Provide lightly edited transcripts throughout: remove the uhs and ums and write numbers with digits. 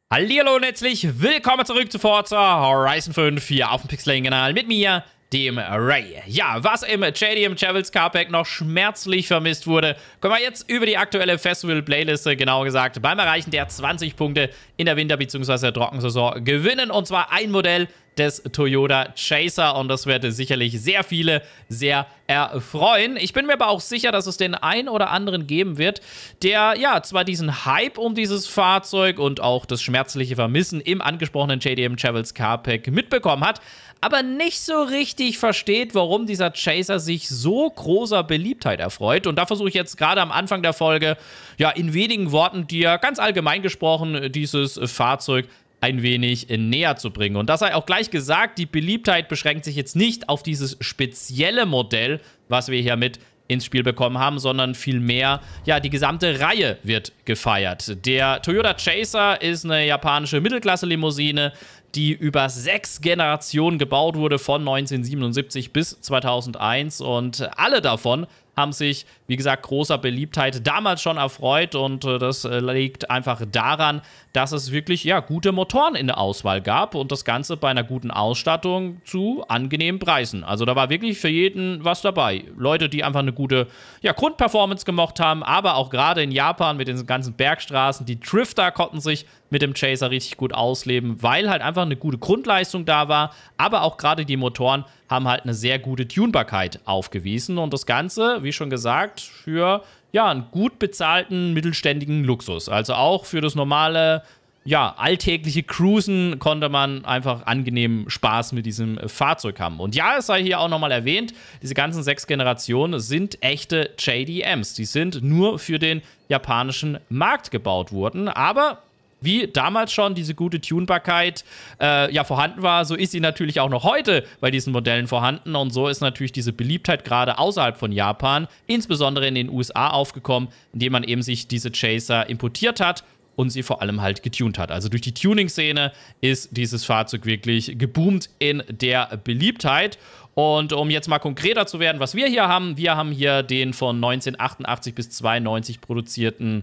Hallihallo und herzlich willkommen zurück zu Forza Horizon 5 hier auf dem Pixelane-Kanal mit mir, dem Ray. Ja, was im JDM Travels Car Pack noch schmerzlich vermisst wurde, können wir jetzt über die aktuelle Festival-Playliste, genauer gesagt, beim Erreichen der 20 Punkte in der Winter- bzw. Trockensaison gewinnen. Und zwar ein Modell des Toyota Chaser, und das wird sicherlich sehr viele sehr erfreuen. Ich bin mir aber auch sicher, dass es den einen oder anderen geben wird, der ja zwar diesen Hype um dieses Fahrzeug und auch das schmerzliche Vermissen im angesprochenen JDM Travels Car Pack mitbekommen hat, aber nicht so richtig versteht, warum dieser Chaser sich so großer Beliebtheit erfreut. Und da versuche ich jetzt gerade am Anfang der Folge, ja, in wenigen Worten dir ganz allgemein gesprochen dieses Fahrzeug ein wenig näher zu bringen. Und das sei auch gleich gesagt, die Beliebtheit beschränkt sich jetzt nicht auf dieses spezielle Modell, was wir hier mit ins Spiel bekommen haben, sondern vielmehr, ja, die gesamte Reihe wird gefeiert. Der Toyota Chaser ist eine japanische Mittelklasse-Limousine, die über 6 Generationen gebaut wurde, von 1977 bis 2001, und alle davon haben sich, wie gesagt, großer Beliebtheit damals schon erfreut, und das liegt einfach daran, dass es wirklich, ja, gute Motoren in der Auswahl gab und das Ganze bei einer guten Ausstattung zu angenehmen Preisen. Also da war wirklich für jeden was dabei. Leute, die einfach eine gute, ja, Grundperformance gemocht haben, aber auch gerade in Japan mit den ganzen Bergstraßen, die Drifter konnten sich mit dem Chaser richtig gut ausleben, weil halt einfach eine gute Grundleistung da war, aber auch gerade die Motoren haben halt eine sehr gute Tunbarkeit aufgewiesen, und das Ganze, wie schon gesagt, für, ja, einen gut bezahlten mittelständigen Luxus. Also auch für das normale, ja, alltägliche Cruisen konnte man einfach angenehm Spaß mit diesem Fahrzeug haben. Und ja, es sei hier auch nochmal erwähnt, diese ganzen 6 Generationen sind echte JDMs. Die sind nur für den japanischen Markt gebaut worden, aber wie damals schon diese gute Tunbarkeit ja vorhanden war, so ist sie natürlich auch noch heute bei diesen Modellen vorhanden, und so ist natürlich diese Beliebtheit gerade außerhalb von Japan, insbesondere in den USA, aufgekommen, indem man eben sich diese Chaser importiert hat und sie vor allem halt getuned hat. Also durch die Tuning-Szene ist dieses Fahrzeug wirklich geboomt in der Beliebtheit. Und um jetzt mal konkreter zu werden, was wir haben hier den von 1988 bis 92 produzierten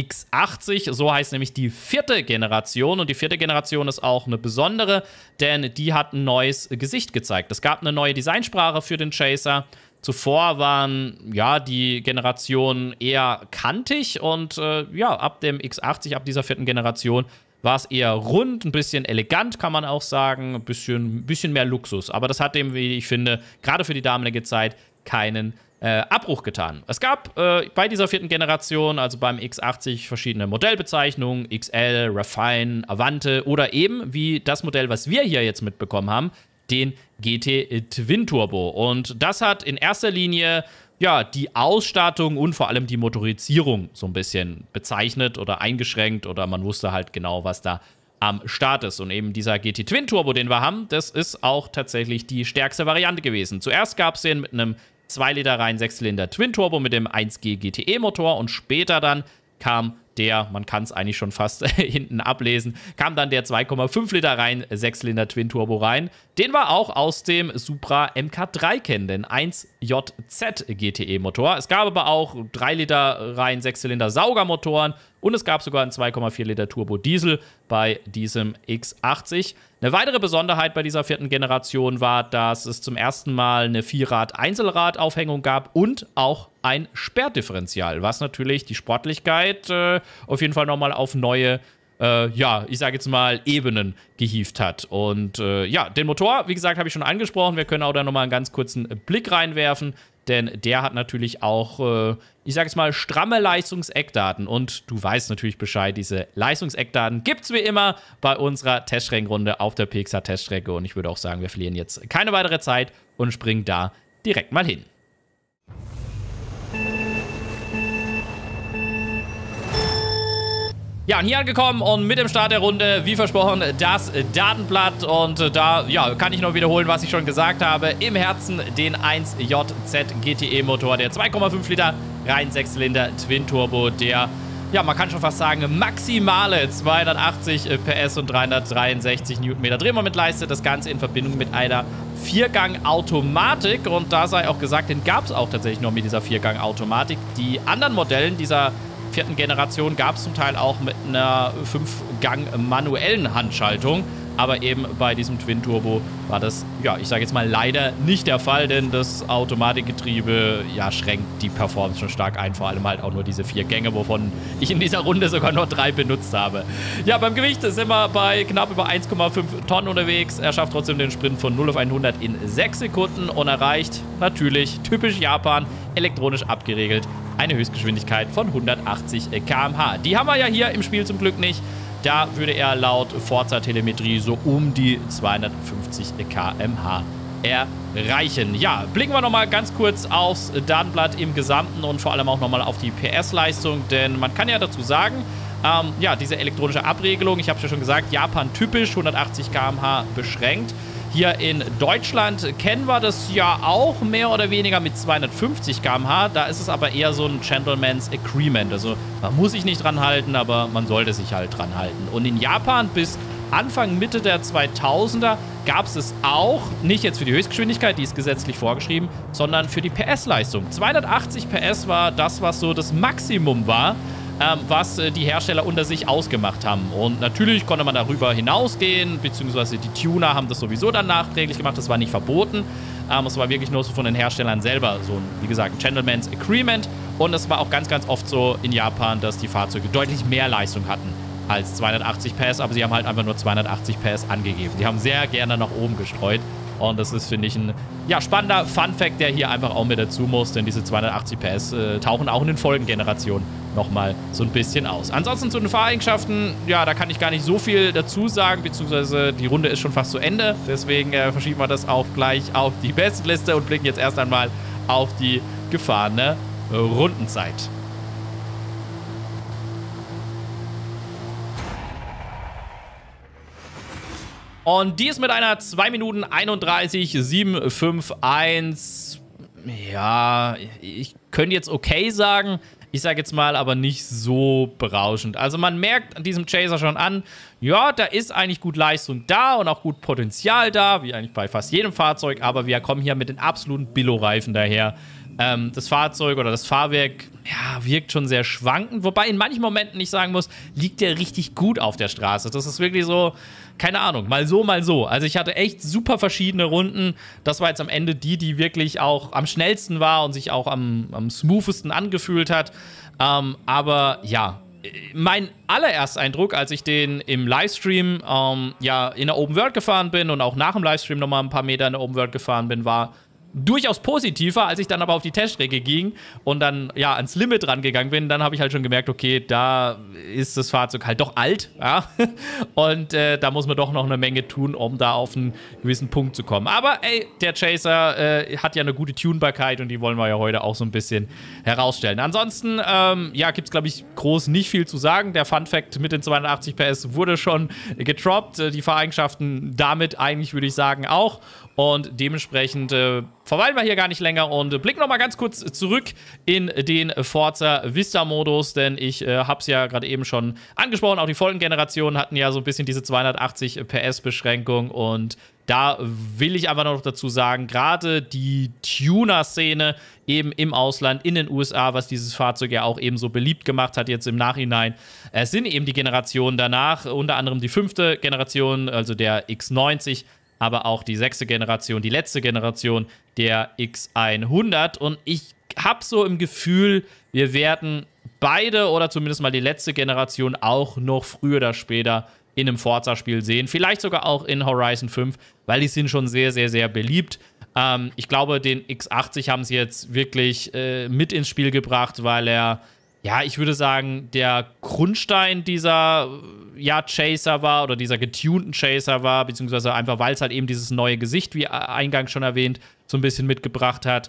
X80, so heißt nämlich die 4. Generation, und die 4. Generation ist auch eine besondere, denn die hat ein neues Gesicht gezeigt. Es gab eine neue Designsprache für den Chaser. Zuvor waren, ja, die Generationen eher kantig, und ja, ab dem X80, ab dieser 4. Generation, war es eher rund, ein bisschen elegant, kann man auch sagen, ein bisschen mehr Luxus. Aber das hat dem, wie ich finde, gerade für die damalige Zeit keinen Abbruch getan. Es gab bei dieser 4. Generation, also beim X80, verschiedene Modellbezeichnungen: XL, Refine, Avante oder eben, wie das Modell, was wir hier jetzt mitbekommen haben, den GT Twin Turbo. Und das hat in erster Linie, ja, die Ausstattung und vor allem die Motorisierung so ein bisschen bezeichnet oder eingeschränkt, oder man wusste halt genau, was da am Start ist. Und eben dieser GT Twin Turbo, den wir haben, das ist auch tatsächlich die stärkste Variante gewesen. Zuerst gab es den mit einem 2-Liter rein 6-Zylinder Twin Turbo mit dem 1G GTE Motor, und später dann kam der, man kann es eigentlich schon fast hinten ablesen, kam dann der 2,5 Liter rein 6-Zylinder Twin Turbo rein. Den wir auch aus dem Supra MK3 kennen, den 1JZ GTE Motor. Es gab aber auch 3 Liter rein 6-Zylinder Saugermotoren, und es gab sogar einen 2,4 Liter Turbo Diesel bei diesem X80. Eine weitere Besonderheit bei dieser 4. Generation war, dass es zum ersten Mal eine 4-Rad-Einzelradaufhängung gab und auch ein Sperrdifferential, was natürlich die Sportlichkeit auf jeden Fall nochmal auf neue, ja, ich sage jetzt mal, Ebenen gehievt hat. Und ja, den Motor, wie gesagt, habe ich schon angesprochen. Wir können auch da nochmal einen ganz kurzen Blick reinwerfen, denn der hat natürlich auch, ich sage jetzt mal, stramme Leistungseckdaten. Und du weißt natürlich Bescheid, diese Leistungseckdaten gibt es wie immer bei unserer Teststreckenrunde auf der PXA-Teststrecke. Und ich würde auch sagen, wir verlieren jetzt keine weitere Zeit und springen da direkt mal hin. Ja, und hier angekommen und mit dem Start der Runde, wie versprochen, das Datenblatt. Und da, ja, kann ich noch wiederholen, was ich schon gesagt habe. Im Herzen den 1JZ GTE Motor, der 2,5 Liter rein 6-Zylinder Twin Turbo, der, ja, man kann schon fast sagen, maximale 280 PS und 363 Newtonmeter Drehmoment leistet. Das Ganze in Verbindung mit einer Viergang-Automatik. Und da sei auch gesagt, den gab es auch tatsächlich noch mit dieser Viergang-Automatik. Die anderen Modellen dieser vierten Generation gab es zum Teil auch mit einer 5-Gang manuellen Handschaltung. Aber eben bei diesem Twin-Turbo war das, ja, ich sage jetzt mal leider nicht der Fall, denn das Automatikgetriebe, ja, schränkt die Performance schon stark ein. Vor allem halt auch nur diese 4 Gänge, wovon ich in dieser Runde sogar nur 3 benutzt habe. Ja, beim Gewicht sind wir bei knapp über 1,5 Tonnen unterwegs. Er schafft trotzdem den Sprint von 0 auf 100 in 6 Sekunden und erreicht natürlich, typisch Japan, elektronisch abgeregelt, eine Höchstgeschwindigkeit von 180 km/h. Die haben wir ja hier im Spiel zum Glück nicht. Da würde er laut Forza-Telemetrie so um die 250 km/h erreichen. Ja, blicken wir nochmal ganz kurz aufs Datenblatt im Gesamten und vor allem auch nochmal auf die PS-Leistung, denn man kann ja dazu sagen, ja, diese elektronische Abregelung, ich habe es ja schon gesagt, Japan typisch, 180 km/h beschränkt. Hier in Deutschland kennen wir das ja auch mehr oder weniger mit 250 km/h. Da ist es aber eher so ein Gentleman's Agreement. Also man muss sich nicht dran halten, aber man sollte sich halt dran halten. Und in Japan bis Anfang, Mitte der 2000er gab es auch, nicht jetzt für die Höchstgeschwindigkeit, die ist gesetzlich vorgeschrieben, sondern für die PS-Leistung. 280 PS war das, was so das Maximum war, was die Hersteller unter sich ausgemacht haben. Und natürlich konnte man darüber hinausgehen, beziehungsweise die Tuner haben das sowieso dann nachträglich gemacht, das war nicht verboten. Es war wirklich nur so von den Herstellern selber so ein, wie gesagt, ein Gentleman's Agreement. Und es war auch ganz, ganz oft so in Japan, dass die Fahrzeuge deutlich mehr Leistung hatten als 280 PS, aber sie haben halt einfach nur 280 PS angegeben. Die haben sehr gerne nach oben gestreut. Und das ist, finde ich, ein ja, spannender Fun-Fact, der hier einfach auch mit dazu muss, denn diese 280 PS tauchen auch in den Folgengenerationen nochmal so ein bisschen aus. Ansonsten zu den Fahreigenschaften, ja, da kann ich gar nicht so viel dazu sagen, beziehungsweise die Runde ist schon fast zu Ende. Deswegen verschieben wir das auch gleich auf die Bestenliste und blicken jetzt erst einmal auf die gefahrene Rundenzeit. Und die ist mit einer 2 Minuten 31,751. Ja, ich könnte jetzt okay sagen. Ich sage jetzt mal, aber nicht so berauschend. Also man merkt an diesem Chaser schon an, ja, da ist eigentlich gut Leistung da und auch gut Potenzial da, wie eigentlich bei fast jedem Fahrzeug. Aber wir kommen hier mit den absoluten Billo-Reifen daher. Das Fahrzeug oder das Fahrwerk, ja, wirkt schon sehr schwankend. Wobei in manchen Momenten ich sagen muss, liegt der richtig gut auf der Straße. Das ist wirklich so, keine Ahnung, mal so, mal so. Also ich hatte echt super verschiedene Runden. Das war jetzt am Ende die wirklich auch am schnellsten war und sich auch am smoothesten angefühlt hat. Aber ja, mein allererster Eindruck, als ich den im Livestream ja, in der Open World gefahren bin und auch nach dem Livestream nochmal ein paar Meter in der Open World gefahren bin, war durchaus positiver, als ich dann aber auf die Teststrecke ging und dann ja ans Limit rangegangen bin, dann habe ich halt schon gemerkt, okay, da ist das Fahrzeug halt doch alt, ja, und da muss man doch noch eine Menge tun, um da auf einen gewissen Punkt zu kommen. Aber ey, der Chaser hat ja eine gute Tunbarkeit und die wollen wir ja heute auch so ein bisschen herausstellen. Ansonsten, ja, gibt es, glaube ich, groß nicht viel zu sagen. Der Fun-Fact mit den 280 PS wurde schon getroppt, die Fahreigenschaften damit eigentlich, würde ich sagen, auch. Und dementsprechend verweilen wir hier gar nicht länger und blicken nochmal ganz kurz zurück in den Forza Vista-Modus, denn ich habe es ja gerade eben schon angesprochen, auch die Folgengenerationen hatten ja so ein bisschen diese 280 PS-Beschränkung und da will ich aber noch dazu sagen, gerade die Tuner-Szene eben im Ausland, in den USA, was dieses Fahrzeug ja auch eben so beliebt gemacht hat jetzt im Nachhinein, es sind eben die Generationen danach, unter anderem die 5. Generation, also der X90, aber auch die 6. Generation, die letzte Generation, der X100. Und ich habe so im Gefühl, wir werden beide oder zumindest mal die letzte Generation auch noch früher oder später in einem Forza-Spiel sehen. Vielleicht sogar auch in Horizon 5, weil die sind schon sehr, sehr, sehr beliebt. Ich glaube, den X80 haben sie jetzt wirklich mit ins Spiel gebracht, weil er, ja, ich würde sagen, der Grundstein dieser Chaser war oder dieser getunten Chaser war, beziehungsweise einfach, weil es halt eben dieses neue Gesicht, wie eingangs schon erwähnt, so ein bisschen mitgebracht hat.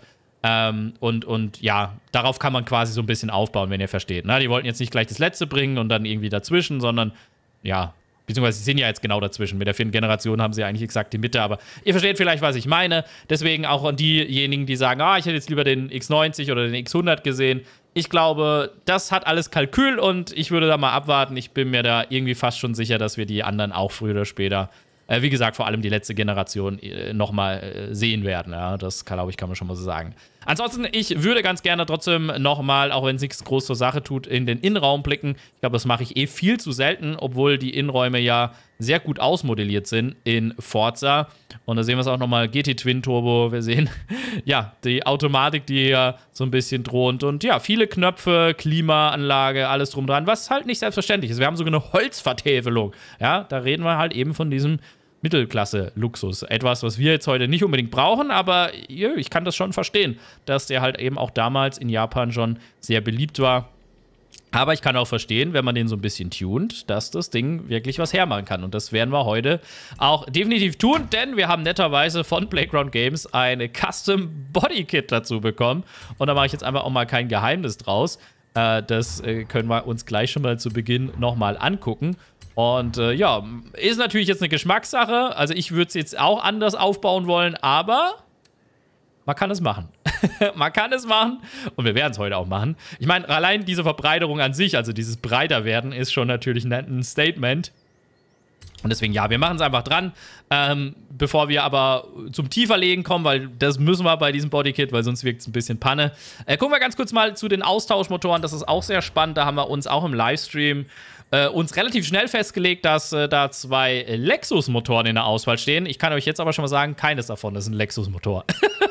Und ja, darauf kann man quasi so ein bisschen aufbauen, wenn ihr versteht. Ne? Die wollten jetzt nicht gleich das Letzte bringen und dann irgendwie dazwischen, sondern ja, beziehungsweise sie sind ja jetzt genau dazwischen. Mit der 4. Generation haben sie eigentlich exakt die Mitte, aber ihr versteht vielleicht, was ich meine. Deswegen auch an diejenigen, die sagen, ich hätte jetzt lieber den X90 oder den X100 gesehen. Ich glaube, das hat alles Kalkül und ich würde da mal abwarten. Ich bin mir da irgendwie fast schon sicher, dass wir die anderen auch früher oder später, wie gesagt, vor allem die letzte Generation nochmal sehen werden. Ja, das, glaube ich, kann man schon mal so sagen. Ansonsten, ich würde ganz gerne trotzdem nochmal, auch wenn es nichts groß zur Sache tut, in den Innenraum blicken. Ich glaube, das mache ich eh viel zu selten, obwohl die Innenräume ja sehr gut ausmodelliert sind in Forza. Und da sehen wir es auch nochmal, GT Twin Turbo. Wir sehen, ja, die Automatik, die hier so ein bisschen droht. Und ja, viele Knöpfe, Klimaanlage, alles drum dran, was halt nicht selbstverständlich ist. Wir haben sogar eine Holzvertäfelung. Ja, da reden wir halt eben von diesem Mittelklasse-Luxus. Etwas, was wir jetzt heute nicht unbedingt brauchen, aber ich kann das schon verstehen, dass der halt eben auch damals in Japan schon sehr beliebt war. Aber ich kann auch verstehen, wenn man den so ein bisschen tunt, dass das Ding wirklich was hermachen kann. Und das werden wir heute auch definitiv tun, denn wir haben netterweise von Playground Games eine Custom Body Kit dazu bekommen. Und da mache ich jetzt einfach auch mal kein Geheimnis draus. Das können wir uns gleich schon mal zu Beginn nochmal angucken. Und ja, ist natürlich jetzt eine Geschmackssache. Also ich würde es jetzt auch anders aufbauen wollen, aber man kann es machen. Man kann es machen und wir werden es heute auch machen. Ich meine, allein diese Verbreiterung an sich, also dieses Breiterwerden, ist schon natürlich ein Statement. Und deswegen, ja, wir machen es einfach dran, bevor wir aber zum Tieferlegen kommen, weil das müssen wir bei diesem Bodykit, weil sonst wirkt es ein bisschen Panne. Gucken wir ganz kurz mal zu den Austauschmotoren, das ist auch sehr spannend, da haben wir uns auch im Livestream uns relativ schnell festgelegt, dass da 2 Lexus-Motoren in der Auswahl stehen. Ich kann euch jetzt aber schon mal sagen, keines davon ist ein Lexus-Motor.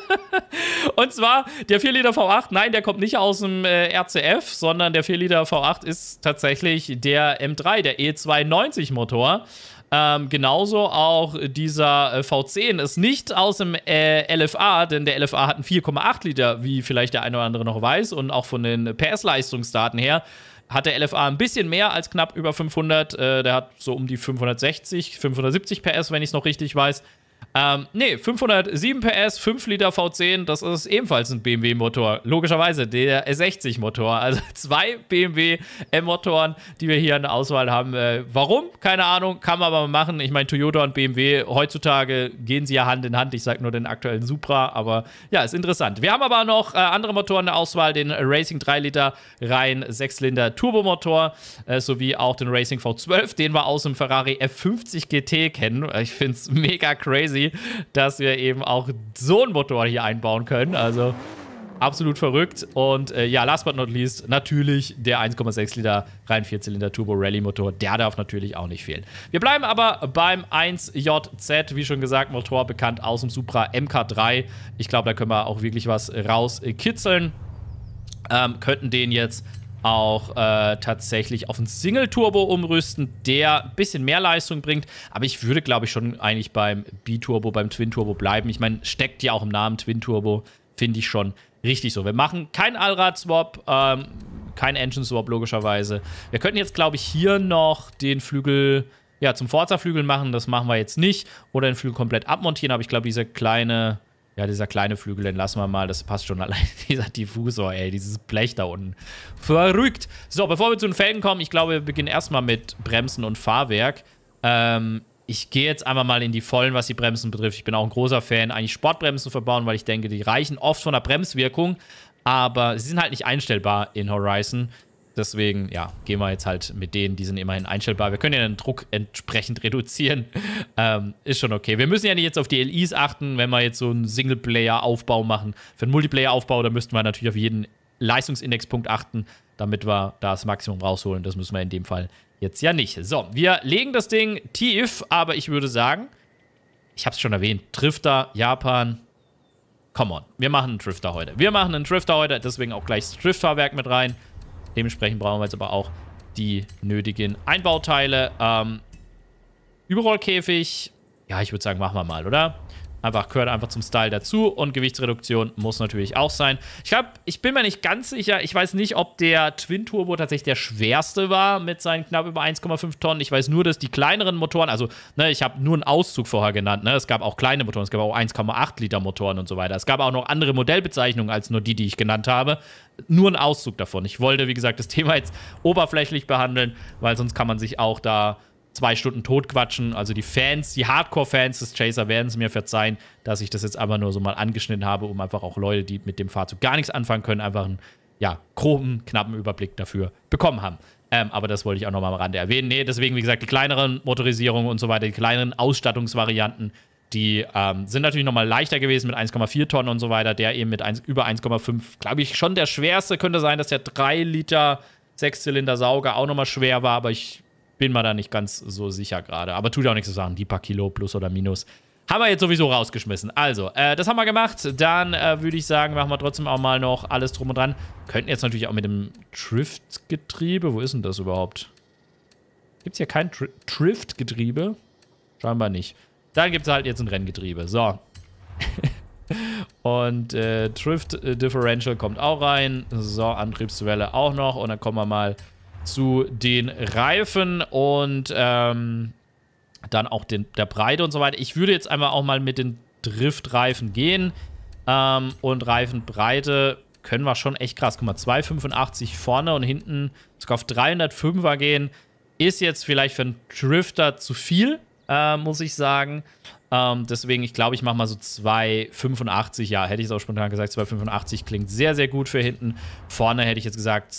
Und zwar der 4 Liter V8, nein, der kommt nicht aus dem RCF, sondern der 4 Liter V8 ist tatsächlich der M3, der E290-Motor. Genauso auch dieser V10 ist nicht aus dem LFA, denn der LFA hat einen 4,8 Liter, wie vielleicht der eine oder andere noch weiß. Und auch von den PS-Leistungsdaten her hat der LFA ein bisschen mehr als knapp über 500. Der hat so um die 560, 570 PS, wenn ich es noch richtig weiß. Nee, 507 PS, 5 Liter V10, das ist ebenfalls ein BMW-Motor. Logischerweise der S60-Motor. Also 2 BMW-Motoren, die wir hier in der Auswahl haben. Warum? Keine Ahnung, kann man aber mal machen. Ich meine, Toyota und BMW, heutzutage gehen sie ja Hand in Hand. Ich sage nur den aktuellen Supra, aber ja, ist interessant. Wir haben aber noch andere Motoren in der Auswahl. Den Racing 3 Liter rein 6-Zylinder Turbomotor, sowie auch den Racing V12, den wir aus dem Ferrari F50 GT kennen. Ich finde es mega crazy, dass wir eben auch so einen Motor hier einbauen können. Also absolut verrückt. Und ja, last but not least, natürlich der 1,6 Liter rein 4-Zylinder Turbo Rallye Motor. Der darf natürlich auch nicht fehlen. Wir bleiben aber beim 1JZ, wie schon gesagt, Motor bekannt aus dem Supra MK3. Ich glaube, da können wir auch wirklich was rauskitzeln. Könnten den jetzt auch tatsächlich auf einen Single-Turbo umrüsten, der ein bisschen mehr Leistung bringt. Aber ich würde, glaube ich, schon eigentlich beim B-Turbo, beim Twin-Turbo bleiben. Ich meine, steckt ja auch im Namen Twin-Turbo, finde ich schon richtig so. Wir machen keinen Allrad-Swap, kein Engine-Swap logischerweise. Wir könnten jetzt, glaube ich, hier noch den Flügel, ja, zum Forza-Flügel machen. Das machen wir jetzt nicht. Oder den Flügel komplett abmontieren. Aber ich glaube, dieser kleine Flügel, den lassen wir mal. Das passt schon allein. Dieser Diffusor, ey, dieses Blech da unten. Verrückt. So, bevor wir zu den Felgen kommen, ich glaube, wir beginnen erstmal mit Bremsen und Fahrwerk. Ich gehe jetzt einmal mal in die Vollen, was die Bremsen betrifft. Ich bin auch ein großer Fan, eigentlich Sportbremsen zu verbauen, weil ich denke, die reichen oft von der Bremswirkung, aber sie sind halt nicht einstellbar in Horizon. Deswegen, ja, gehen wir jetzt halt mit denen, die sind immerhin einstellbar. Wir können ja den Druck entsprechend reduzieren. Ist schon okay. Wir müssen ja nicht jetzt auf die LIs achten, wenn wir jetzt so einen Singleplayer-Aufbau machen. Für einen Multiplayer-Aufbau, da müssten wir natürlich auf jeden Leistungsindexpunkt achten, damit wir da das Maximum rausholen. Das müssen wir in dem Fall jetzt ja nicht. So, wir legen das Ding tief, aber ich würde sagen, ich habe es schon erwähnt, Drifter, Japan, come on. Wir machen einen Drifter heute. Deswegen auch gleich das Driftfahrwerk mit rein. Dementsprechend brauchen wir jetzt aber auch die nötigen Einbauteile. Überrollkäfig, ja, ich würde sagen, machen wir mal, oder? Gehört einfach zum Style dazu und Gewichtsreduktion muss natürlich auch sein. Ich bin mir nicht ganz sicher, ich weiß nicht, ob der Twin Turbo tatsächlich der schwerste war mit seinen knapp über 1,5 Tonnen. Ich weiß nur, dass die kleineren Motoren, also, ne, ich habe nur einen Auszug vorher genannt, ne, es gab auch kleine Motoren, es gab auch 1,8 Liter Motoren und so weiter. Es gab auch noch andere Modellbezeichnungen als nur die ich genannt habe. Nur ein Auszug davon. Ich wollte, wie gesagt, das Thema jetzt oberflächlich behandeln, weil sonst kann man sich auch da 2 Stunden totquatschen. Also die Fans, die Hardcore-Fans des Chaser werden es mir verzeihen, dass ich das jetzt einfach nur so mal angeschnitten habe, um einfach auch Leute, die mit dem Fahrzeug gar nichts anfangen können, einfach einen, ja, groben, knappen Überblick dafür bekommen haben. Aber das wollte ich auch noch mal am Rande erwähnen. Nee, deswegen, wie gesagt, die kleineren Motorisierungen und so weiter, die kleineren Ausstattungsvarianten, Die sind natürlich nochmal leichter gewesen mit 1,4 Tonnen und so weiter. Der eben mit über 1,5, glaube ich, schon der schwerste. Könnte sein, dass der 3 Liter 6-Zylinder-Sauger auch nochmal schwer war, aber ich bin mir da nicht ganz so sicher gerade. Aber tut ja auch nichts zu sagen, die paar Kilo plus oder minus haben wir jetzt sowieso rausgeschmissen. Also, das haben wir gemacht. Dann würde ich sagen, machen wir trotzdem auch mal noch alles drum und dran. Könnten jetzt natürlich auch mit dem Drift-Getriebe. Wo ist denn das überhaupt? Gibt es hier kein Drift-Getriebe? Scheinbar nicht. Dann gibt es halt jetzt ein Renngetriebe. So. Und Drift Differential kommt auch rein. So, Antriebswelle auch noch. Und dann kommen wir mal zu den Reifen und dann auch der Breite und so weiter. Ich würde jetzt einfach auch mal mit den Driftreifen gehen. Und Reifenbreite können wir schon echt krass. Guck mal, 285 vorne und hinten sogar auf 305er gehen. Ist jetzt vielleicht für einen Drifter zu viel, muss ich sagen. Deswegen, ich glaube, ich mache mal so 285. Ja, hätte ich es auch spontan gesagt. 285 klingt sehr, sehr gut für hinten. Vorne hätte ich jetzt gesagt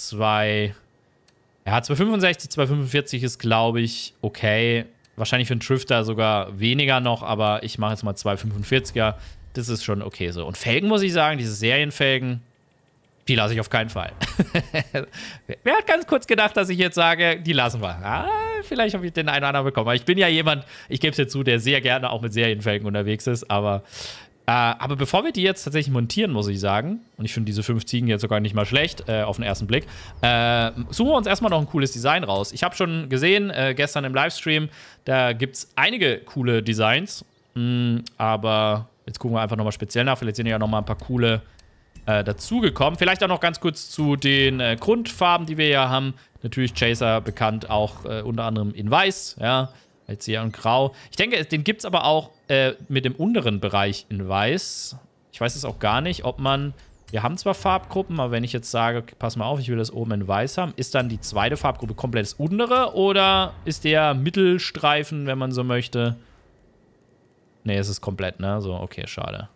265, 245 ist, glaube ich, okay. Wahrscheinlich für einen Drifter sogar weniger noch, aber ich mache jetzt mal 245er. Das ist schon okay so. Und Felgen, muss ich sagen, diese Serienfelgen, die lasse ich auf keinen Fall. Wer hat ganz kurz gedacht, dass ich jetzt sage, die lassen wir? Vielleicht habe ich den einen oder anderen bekommen. Aber ich bin ja jemand, ich gebe es dir zu, der sehr gerne auch mit Serienfelgen unterwegs ist. Aber bevor wir die jetzt tatsächlich montieren, muss ich sagen, und ich finde diese 5 Ziegen jetzt sogar nicht mal schlecht, auf den ersten Blick, suchen wir uns erstmal noch ein cooles Design raus. Ich habe schon gesehen, gestern im Livestream, da gibt es einige coole Designs, aber jetzt gucken wir einfach nochmal speziell nach. Vielleicht sind ja nochmal ein paar coole dazugekommen. Vielleicht auch noch ganz kurz zu den Grundfarben, die wir ja haben. Natürlich Chaser bekannt auch unter anderem in Weiß, ja, jetzt hier in Grau. Ich denke, den gibt es aber auch mit dem unteren Bereich in Weiß. Ich weiß es auch gar nicht, ob man... Wir haben zwar Farbgruppen, aber wenn ich jetzt sage, okay, pass mal auf, ich will das oben in Weiß haben, ist dann die zweite Farbgruppe komplett das untere oder ist der Mittelstreifen, wenn man so möchte? Ne, es ist komplett, ne? So, okay, schade.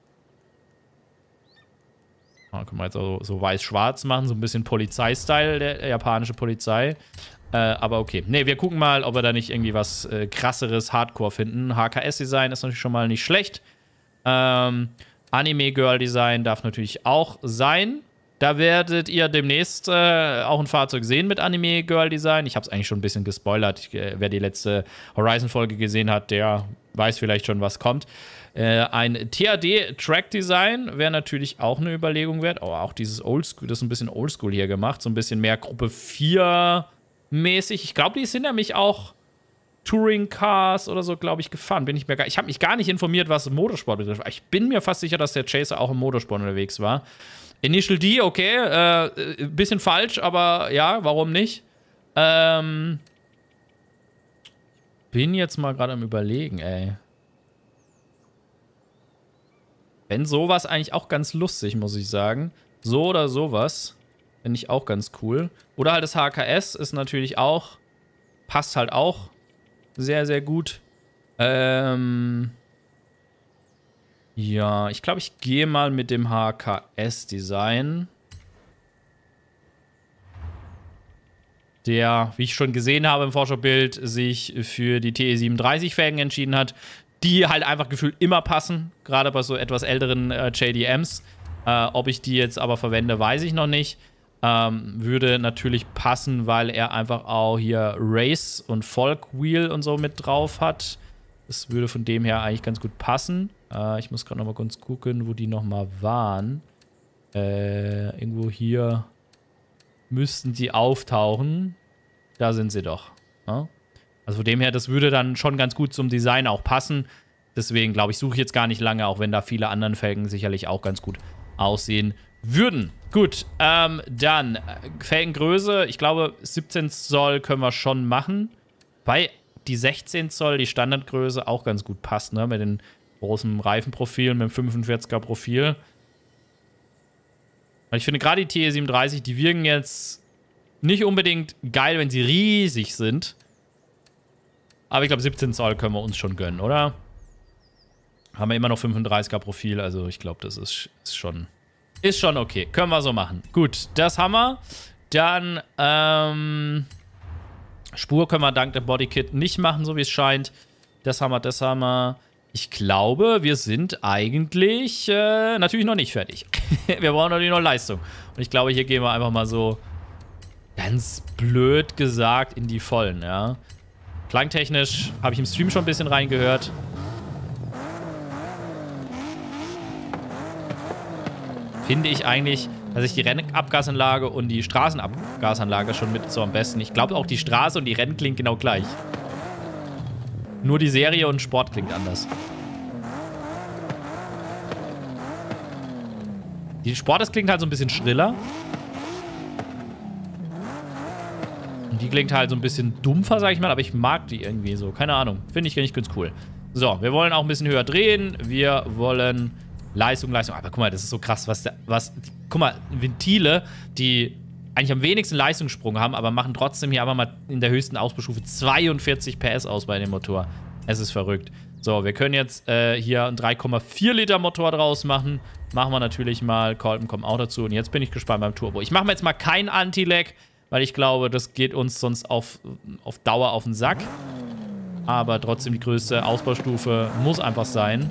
Können wir jetzt auch so weiß-schwarz machen, so ein bisschen Polizei-Style, der japanische Polizei. Aber okay. Ne, wir gucken mal, ob wir da nicht irgendwie was krasseres Hardcore finden. HKS-Design ist natürlich schon mal nicht schlecht. Anime-Girl-Design darf natürlich auch sein. Da werdet ihr demnächst auch ein Fahrzeug sehen mit Anime-Girl-Design. Ich habe es eigentlich schon ein bisschen gespoilert. Wer die letzte Horizon-Folge gesehen hat, der weiß vielleicht schon, was kommt. Ein TAD-Track-Design wäre natürlich auch eine Überlegung wert. Aber auch dieses Oldschool, das ist ein bisschen Oldschool hier gemacht. So ein bisschen mehr Gruppe 4-mäßig. Ich glaube, die sind nämlich auch Touring-Cars oder so, glaube ich, gefahren. Ich habe mich gar nicht informiert, was Motorsport betrifft. Ich bin mir fast sicher, dass der Chaser auch im Motorsport unterwegs war. Initial D, okay. Bisschen falsch, aber ja, warum nicht? Bin jetzt mal gerade am Überlegen, ey. Wenn sowas eigentlich auch ganz lustig, muss ich sagen. So oder sowas. Finde ich auch ganz cool. Oder halt das HKS ist natürlich auch, passt halt auch sehr, sehr gut. Ja, ich glaube, ich gehe mal mit dem HKS-Design. Der, wie ich schon gesehen habe im Vorschaubild, sich für die TE37-Felgen entschieden hat, die halt einfach gefühlt immer passen, gerade bei so etwas älteren JDMs. Ob ich die jetzt aber verwende, weiß ich noch nicht. Würde natürlich passen, weil er einfach auch hier Race und Folk Wheel und so mit drauf hat. Das würde von dem her eigentlich ganz gut passen. Ich muss gerade noch mal kurz gucken, wo die noch mal waren. Irgendwo hier müssten die auftauchen. Da sind sie doch. Ja? Also von dem her, das würde dann schon ganz gut zum Design auch passen. Deswegen, glaube ich, suche ich jetzt gar nicht lange, auch wenn da viele anderen Felgen sicherlich auch ganz gut aussehen würden. Gut, dann Felgengröße. Ich glaube, 17 Zoll können wir schon machen. Bei die 16 Zoll, die Standardgröße, auch ganz gut passt, ne? Mit den großen Reifenprofilen, mit dem 45er Profil. Ich finde gerade die TE37, die wirken jetzt nicht unbedingt geil, wenn sie riesig sind. Aber ich glaube, 17 Zoll können wir uns schon gönnen, oder? Haben wir immer noch 35er Profil, also ich glaube, das ist schon okay. Können wir so machen. Gut, das haben wir. Dann, Spur können wir dank dem Bodykit nicht machen, so wie es scheint. Das haben wir, das haben wir. ich glaube, wir sind eigentlich natürlich noch nicht fertig. Wir brauchen natürlich noch Leistung. Und ich glaube, hier gehen wir einfach mal so ganz blöd gesagt in die Vollen, ja. Klangtechnisch habe ich im Stream schon ein bisschen reingehört. Finde ich eigentlich, dass ich die Rennabgasanlage und die Straßenabgasanlage schon mit so am besten. Ich glaube auch die Straße und die Rennen klingt genau gleich. Nur die Serie und Sport klingt anders. Die Sport, das klingt halt so ein bisschen schriller. Und die klingt halt so ein bisschen dumpfer, sag ich mal, aber ich mag die irgendwie so. Keine Ahnung. Finde ich ganz cool. So, wir wollen auch ein bisschen höher drehen. Wir wollen Leistung. Aber guck mal, das ist so krass, guck mal, Ventile, die eigentlich am wenigsten Leistungssprung haben, aber machen trotzdem hier einfach mal in der höchsten Ausbaustufe 42 PS aus bei dem Motor. Es ist verrückt. So, wir können jetzt hier einen 3,4 Liter Motor draus machen. Machen wir natürlich mal. Colton kommt auch dazu. Und jetzt bin ich gespannt beim Turbo. Ich mache mir jetzt mal kein Anti-Lag, weil ich glaube, das geht uns sonst auf Dauer auf den Sack. Aber trotzdem die größte Ausbaustufe muss einfach sein.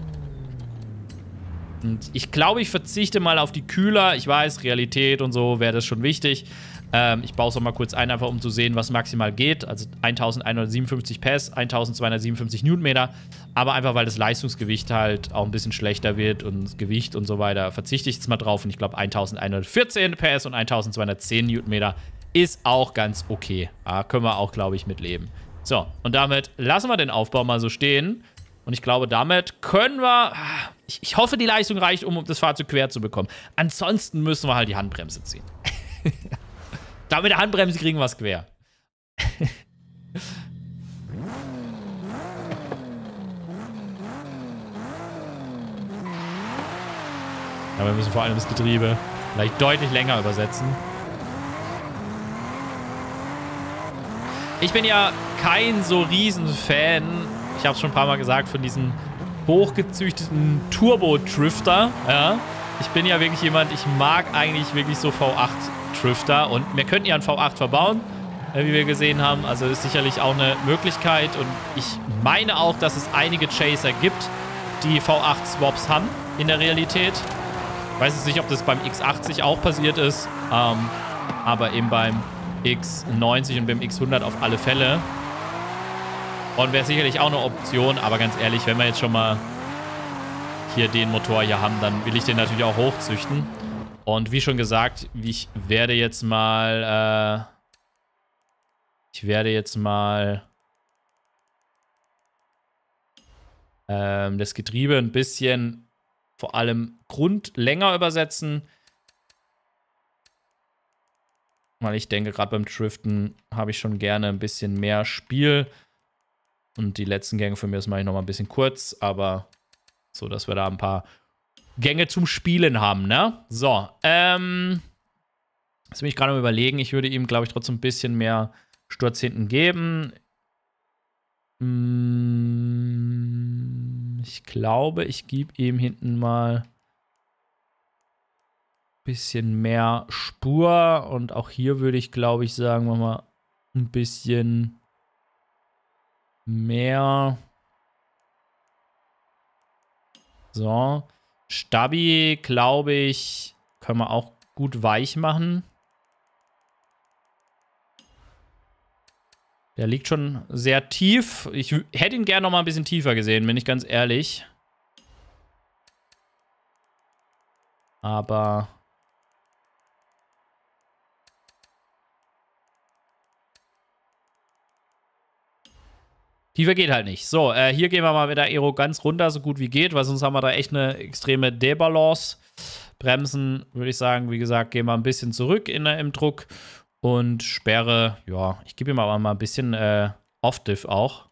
Und ich glaube, ich verzichte mal auf die Kühler. Ich weiß, Realität und so wäre das schon wichtig. Ich baue es auch mal kurz ein, einfach um zu sehen, was maximal geht. Also 1157 PS, 1257 Newtonmeter. Aber einfach, weil das Leistungsgewicht halt auch ein bisschen schlechter wird und das Gewicht und so weiter, verzichte ich jetzt mal drauf. Und ich glaube, 1114 PS und 1210 Newtonmeter ist auch ganz okay. Da können wir auch, glaube ich, mitleben. So, und damit lassen wir den Aufbau mal so stehen. Und ich glaube, damit können wir... Ich hoffe, die Leistung reicht, um das Fahrzeug quer zu bekommen. Ansonsten müssen wir halt die Handbremse ziehen. Da mit der Handbremse kriegen wir es quer. Ja, wir müssen vor allem das Getriebe vielleicht deutlich länger übersetzen. Ich bin ja kein so riesen Fan, ich habe es schon ein paar Mal gesagt, von diesen hochgezüchteten Turbo-Drifter. Ja. Ich bin ja wirklich jemand, ich mag eigentlich wirklich so V8-Drifter und wir könnten ja einen V8 verbauen, wie wir gesehen haben. Also ist sicherlich auch eine Möglichkeit und ich meine auch, dass es einige Chaser gibt, die V8-Swaps haben in der Realität. Ich weiß jetzt nicht, ob das beim X80 auch passiert ist, aber eben beim X90 und beim X100 auf alle Fälle. Und wäre sicherlich auch eine Option, aber ganz ehrlich, wenn wir jetzt schon mal hier den Motor hier haben, dann will ich den natürlich auch hochzüchten. Und wie schon gesagt, ich werde jetzt mal das Getriebe ein bisschen vor allem grundlänger übersetzen. Weil ich denke, gerade beim Driften habe ich schon gerne ein bisschen mehr Spiel. Und die letzten Gänge von mir, das mache ich nochmal ein bisschen kurz, aber so, dass wir da ein paar Gänge zum Spielen haben, ne? So, jetzt bin ich gerade am Überlegen, ich würde ihm, glaube ich, trotzdem ein bisschen mehr Sturz hinten geben. Ich glaube, ich gebe ihm hinten mal ein bisschen mehr Spur. Und auch hier würde ich, glaube ich, sagen wir mal, ein bisschen mehr. So. Stabi, glaube ich, können wir auch gut weich machen. Der liegt schon sehr tief. Ich hätte ihn gerne noch mal ein bisschen tiefer gesehen, bin ich ganz ehrlich. Aber tiefer geht halt nicht. So, hier gehen wir mal mit der Aero ganz runter, so gut wie geht, weil sonst haben wir da echt eine extreme Debalance. Bremsen, würde ich sagen, wie gesagt, gehen wir ein bisschen zurück im Druck. Und Sperre, ja, ich gebe ihm aber mal ein bisschen Off-Diff auch.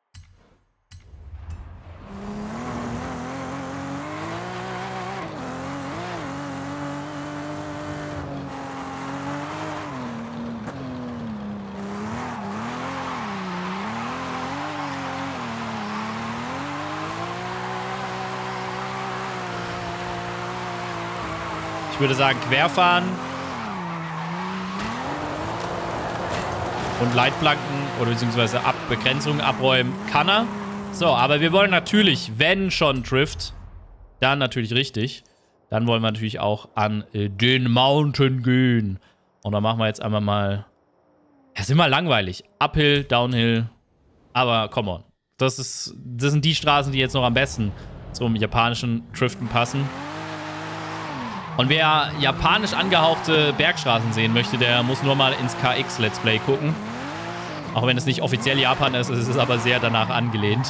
Ich würde sagen, querfahren. Und Leitplanken oder beziehungsweise Begrenzungen abräumen kann er. So, aber wir wollen natürlich, wenn schon Drift, dann natürlich richtig. Dann wollen wir natürlich auch an den Mountain gehen. Und dann machen wir jetzt einmal mal... Ja, ist immer langweilig. Uphill, Downhill. Aber come on. Das sind die Straßen, die jetzt noch am besten zum japanischen Driften passen. Und wer japanisch angehauchte Bergstraßen sehen möchte, der muss nur mal ins KX Let's Play gucken. Auch wenn es nicht offiziell Japan ist, es ist aber sehr danach angelehnt.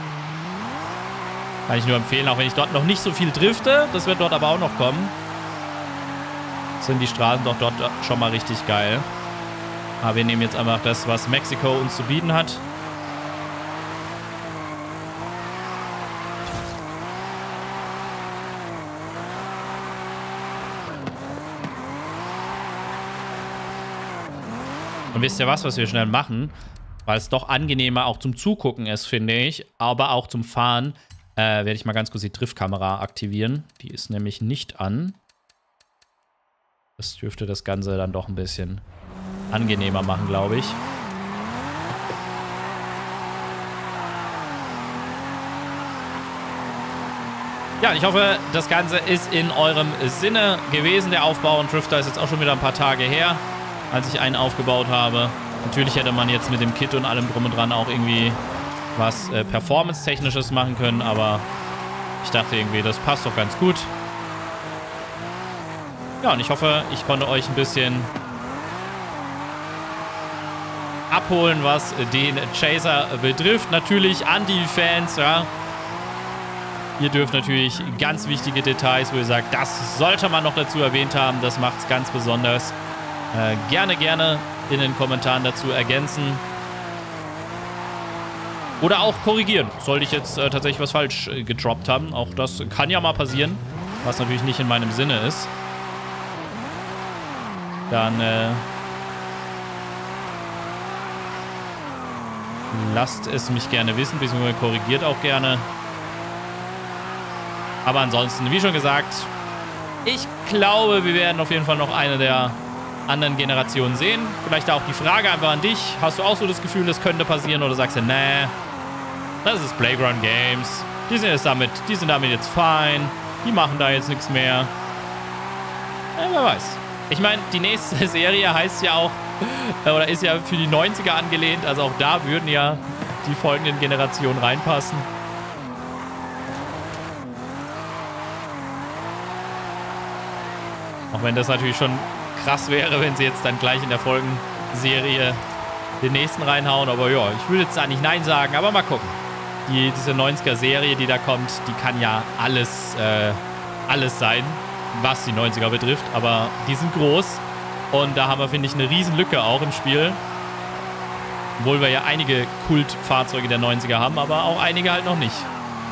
Kann ich nur empfehlen, auch wenn ich dort noch nicht so viel drifte. Das wird dort aber auch noch kommen. Sind die Straßen doch dort schon mal richtig geil. Aber wir nehmen jetzt einfach das, was Mexiko uns zu bieten hat. Und wisst ihr was wir schnell machen? Weil es doch angenehmer auch zum Zugucken ist, finde ich. Aber auch zum Fahren werde ich mal ganz kurz die Driftkamera aktivieren. Die ist nämlich nicht an. Das dürfte das Ganze dann doch ein bisschen angenehmer machen, glaube ich. Ja, ich hoffe, das Ganze ist in eurem Sinne gewesen. Der Aufbau und Drifter ist jetzt auch schon wieder ein paar Tage her, als ich einen aufgebaut habe. Natürlich hätte man jetzt mit dem Kit und allem drum und dran auch irgendwie was Performance-Technisches machen können, aber ich dachte irgendwie, das passt doch ganz gut. Ja, und ich hoffe, ich konnte euch ein bisschen abholen, was den Chaser betrifft. Natürlich an die Fans, ja. Ihr dürft natürlich ganz wichtige Details, wo ihr sagt, das sollte man noch dazu erwähnt haben, das macht es ganz besonders. Gerne in den Kommentaren dazu ergänzen. Oder auch korrigieren. Sollte ich jetzt tatsächlich was falsch gedroppt haben. Auch das kann ja mal passieren. Was natürlich nicht in meinem Sinne ist. Dann lasst es mich gerne wissen, beziehungsweise korrigiert auch gerne. Aber ansonsten, wie schon gesagt, ich glaube, wir werden auf jeden Fall noch eine der anderen Generationen sehen. Vielleicht auch die Frage einfach an dich. Hast du auch so das Gefühl, das könnte passieren? Oder sagst du, nee, das ist Playground Games. Die sind damit jetzt fein. Die machen da jetzt nichts mehr. Wer weiß. Ich meine, die nächste Serie heißt ja auch, oder ist ja für die 90er angelehnt. Also auch da würden ja die folgenden Generationen reinpassen. Auch wenn das natürlich schon krass wäre, wenn sie jetzt dann gleich in der Folgenserie den nächsten reinhauen. Aber ja, ich würde jetzt da nicht Nein sagen, aber mal gucken. Diese 90er-Serie, die da kommt, die kann ja alles sein, was die 90er betrifft. Aber die sind groß und da haben wir, finde ich, eine riesen Lücke auch im Spiel. Obwohl wir ja einige Kultfahrzeuge der 90er haben, aber auch einige halt noch nicht.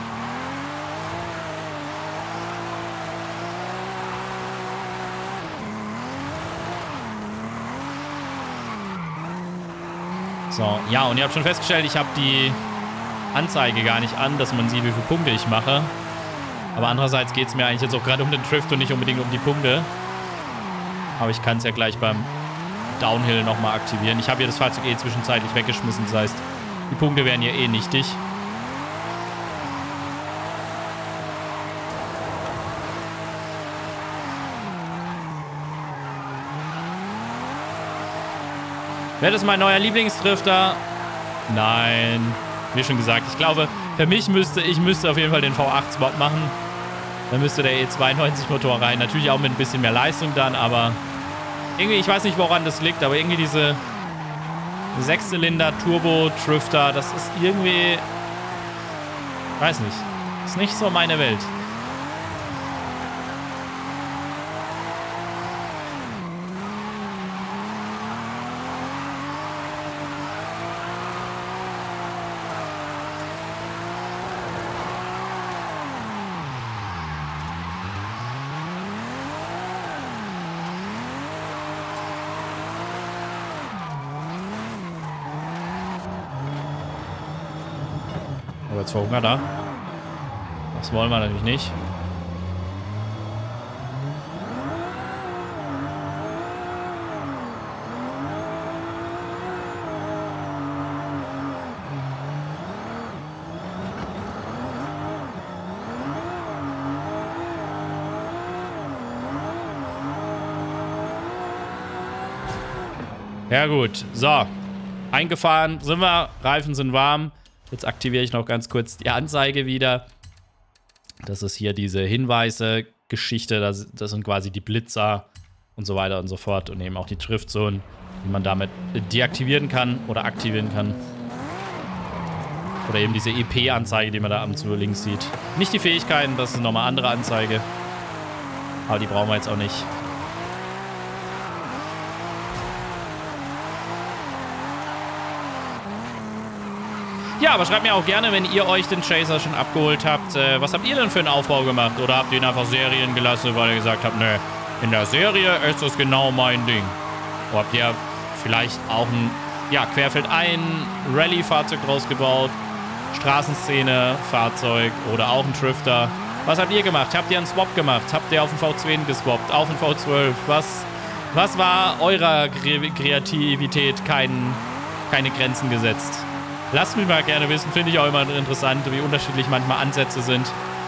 So, ja, und ihr habt schon festgestellt, ich habe die Anzeige gar nicht an, dass man sieht, wie viele Punkte ich mache. Aber andererseits geht es mir eigentlich jetzt auch gerade um den Drift und nicht unbedingt um die Punkte. Aber ich kann es ja gleich beim Downhill nochmal aktivieren. Ich habe hier das Fahrzeug eh zwischenzeitlich weggeschmissen, das heißt, die Punkte wären hier eh nichtig. Wäre das mein neuer Lieblingsdrifter? Nein. Wie schon gesagt, ich glaube, für mich müsste auf jeden Fall den V8-Spot machen. Dann müsste der E92-Motor rein. Natürlich auch mit ein bisschen mehr Leistung dann, aber irgendwie, ich weiß nicht, woran das liegt, aber irgendwie diese 6-Zylinder-Turbo-Drifter, das ist irgendwie, weiß nicht, ist nicht so meine Welt. Aber jetzt verhungert er. Das wollen wir natürlich nicht. Ja gut, so. Eingefahren sind wir, Reifen sind warm. Jetzt aktiviere ich noch ganz kurz die Anzeige wieder. Das ist hier diese Hinweise-Geschichte, das sind quasi die Blitzer und so weiter und so fort. Und eben auch die Driftzonen, die man damit deaktivieren kann oder aktivieren kann. Oder eben diese EP-Anzeige, die man da ab und zu links sieht. Nicht die Fähigkeiten, das ist nochmal andere Anzeige. Aber die brauchen wir jetzt auch nicht. Ja, aber schreibt mir auch gerne, wenn ihr euch den Chaser schon abgeholt habt. Was habt ihr denn für einen Aufbau gemacht? Oder habt ihr ihn einfach Serien gelassen, weil ihr gesagt habt, ne, in der Serie ist das genau mein Ding. Oder habt ihr vielleicht auch ein, ja, querfeldein Rallye-Fahrzeug rausgebaut? Straßenszene-Fahrzeug oder auch ein Drifter? Was habt ihr gemacht? Habt ihr einen Swap gemacht? Habt ihr auf den V10 geswappt? Auf den V12? Was war eurer Kreativität keine Grenzen gesetzt? Lasst mich mal gerne wissen, finde ich auch immer interessant, wie unterschiedlich manchmal Ansätze sind.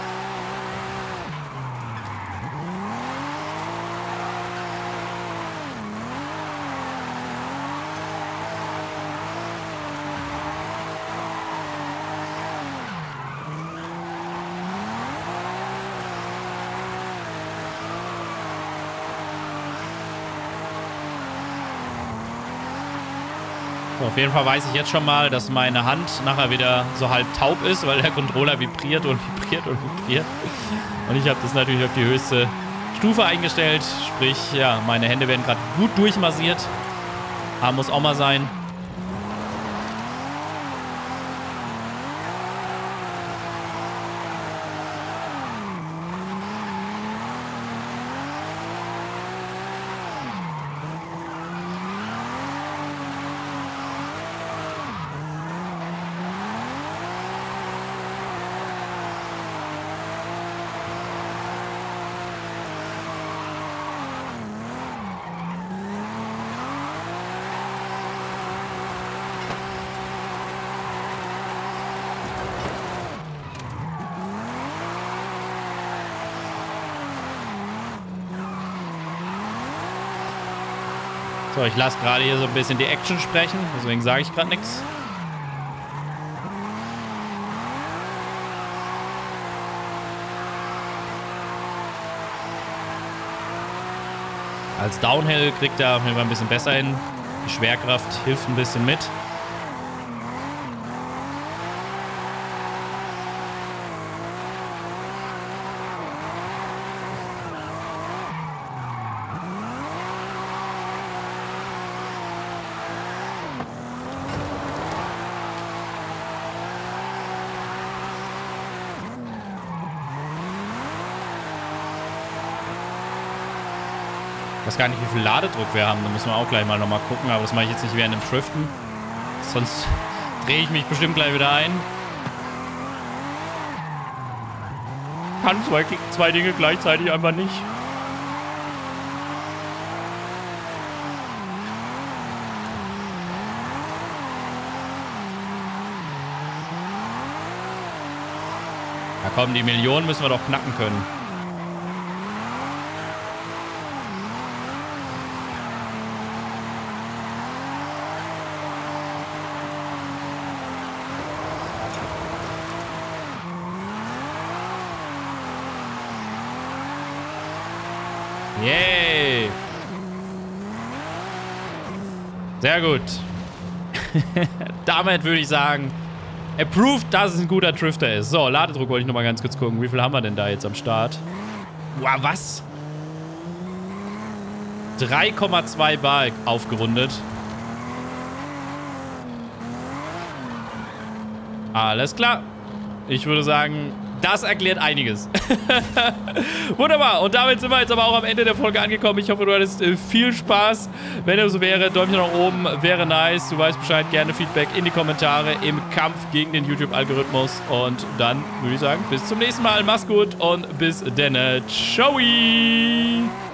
So, auf jeden Fall weiß ich jetzt schon mal, dass meine Hand nachher wieder so halb taub ist, weil der Controller vibriert und vibriert und vibriert. Und ich habe das natürlich auf die höchste Stufe eingestellt. Sprich, ja, meine Hände werden gerade gut durchmassiert. Aber muss auch mal sein. So, ich lasse gerade hier so ein bisschen die Action sprechen, deswegen sage ich gerade nichts. Als Downhill kriegt er auf jeden Fall ein bisschen besser hin. Die Schwerkraft hilft ein bisschen mit. Ich weiß gar nicht, wie viel Ladedruck wir haben. Da müssen wir auch gleich mal nochmal gucken. Aber das mache ich jetzt nicht während dem Driften. Sonst drehe ich mich bestimmt gleich wieder ein. Kann zwei Dinge gleichzeitig einfach nicht. Na komm, die Million müssen wir doch knacken können. Yay! Sehr gut. Damit würde ich sagen, approved, dass es ein guter Drifter ist. So, Ladedruck wollte ich nochmal ganz kurz gucken. Wie viel haben wir denn da jetzt am Start? Wow, was? 3,2 Bar aufgerundet. Alles klar. Ich würde sagen, das erklärt einiges. Wunderbar. Und damit sind wir jetzt aber auch am Ende der Folge angekommen. Ich hoffe, du hattest viel Spaß. Wenn es so wäre, Däumchen nach oben wäre nice. Du weißt Bescheid. Gerne Feedback in die Kommentare im Kampf gegen den YouTube-Algorithmus. Und dann würde ich sagen, bis zum nächsten Mal. Mach's gut und bis dann. Ciao.